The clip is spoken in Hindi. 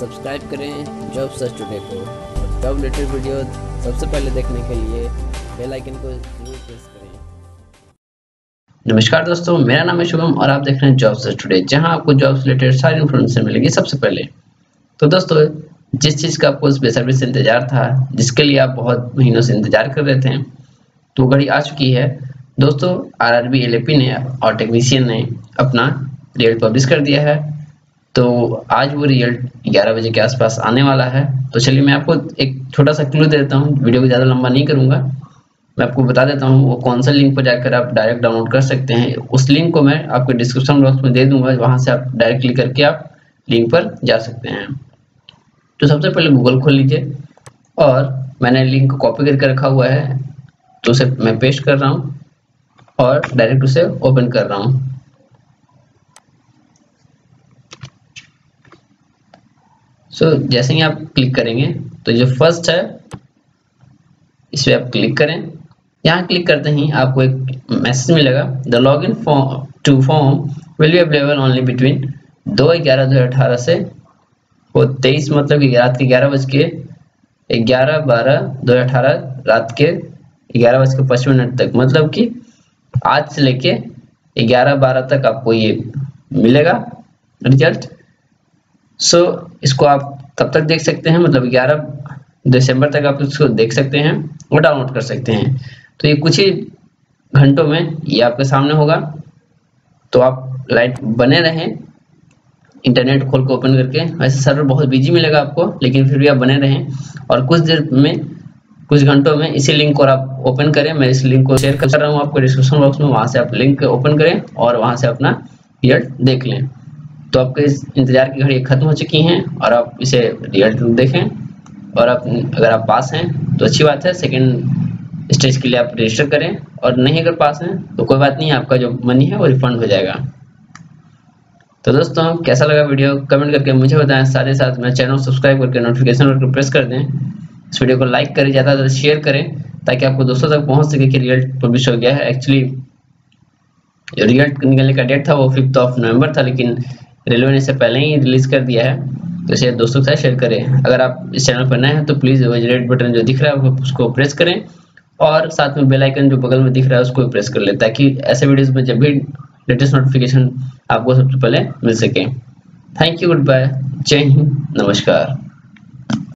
सब्सक्राइब करें जॉब सर्च टुडे को और जॉब रिलेटेड वीडियो सबसे पहले देखने के लिए बेल आइकन को जरूर प्रेस करें। नमस्कार दोस्तों, मेरा नाम है शुभम और आप देख रहे हैं जॉब सर्च टुडे, जहां आपको जॉब से रिलेटेड सारी इन्फॉर्मेशन मिलेगी सबसे पहले। तो दोस्तों, जिस चीज़ का आपको बेसब्री से इंतजार था, जिसके लिए आप बहुत महीनों से इंतजार कर रहे थे, तो घड़ी आ चुकी है दोस्तों। आरआरबी एलएपी ने और टेक्नीशियन ने अपना रिजल्ट पब्लिश कर दिया है। तो आज वो रिजल्ट 11 बजे के आसपास आने वाला है। तो चलिए मैं आपको एक छोटा सा क्लू दे देता हूँ, वीडियो को ज़्यादा लंबा नहीं करूँगा। मैं आपको बता देता हूँ वो कौन सा लिंक पर जाकर आप डायरेक्ट डाउनलोड कर सकते हैं। उस लिंक को मैं आपको डिस्क्रिप्शन बॉक्स में दे दूंगा, वहाँ से आप डायरेक्ट क्लिक करके आप लिंक पर जा सकते हैं। तो सबसे पहले गूगल खोल लीजिए और मैंने लिंक को कॉपी करके रखा हुआ है, तो उसे मैं पेस्ट कर रहा हूँ और डायरेक्ट उसे ओपन कर रहा हूँ। जैसे ही आप क्लिक करेंगे तो जो फर्स्ट है इस पर आप क्लिक करें। यहाँ क्लिक करते ही आपको एक मैसेज मिलेगा, the login to form will be available only between 2/11/2018 से 23 मतलब कि रात के 11:12/2018 रात के 11:05 तक, मतलब कि आज से लेके 11:12 तक आपको ये मिलेगा रिजल्ट। इसको आप कब तक देख सकते हैं, मतलब 11 दिसंबर तक आप इसको देख सकते हैं और डाउनलोड कर सकते हैं। तो ये कुछ ही घंटों में ये आपके सामने होगा। तो आप लाइट बने रहें, इंटरनेट खोल के ओपन करके। वैसे सर्वर बहुत बिजी मिलेगा आपको, लेकिन फिर भी आप बने रहें और कुछ देर में, कुछ घंटों में इसी लिंक को आप ओपन करें। मैं इस लिंक को शेयर कर रहा हूँ आपको डिस्क्रिप्शन बॉक्स में, वहाँ से आप लिंक ओपन करें और वहाँ से अपना रिजल्ट देख लें। तो आपके इस इंतजार की घड़ी खत्म हो चुकी हैं और आप इसे रिजल्ट देखें। और अगर आप पास हैं तो अच्छी बात है, सेकंड स्टेज के लिए आप रजिस्टर करें, और नहीं अगर पास हैं तो कोई बात नहीं, आपका जो मनी है वो रिफंड हो जाएगा। तो दोस्तों, कैसा लगा वीडियो कमेंट करके मुझे बताएं। साथ ही साथ मेरे चैनल सब्सक्राइब करके नोटिफिकेशन बटन को प्रेस कर दें। इस वीडियो को लाइक करें, ज़्यादा से ज़्यादा शेयर करें, ताकि आपको दोस्तों तक पहुँच सके कि रिजल्ट पब्लिश हो गया है। एक्चुअली जो रिजल्ट निकलने का डेट था वो 5 नवंबर था, लेकिन रेलवे ने इसे पहले ही रिलीज कर दिया है। तो इसे दोस्तों के साथ शेयर करें। अगर आप इस चैनल पर नए हैं तो प्लीज़ वो रेड बटन जो दिख रहा है उसको प्रेस करें, और साथ में बेल आइकन जो बगल में दिख रहा है उसको प्रेस कर लें, ताकि ऐसे वीडियोस में जब भी लेटेस्ट नोटिफिकेशन आपको सबसे पहले मिल सके। थैंक यू, गुड बाय, जय हिंद, नमस्कार।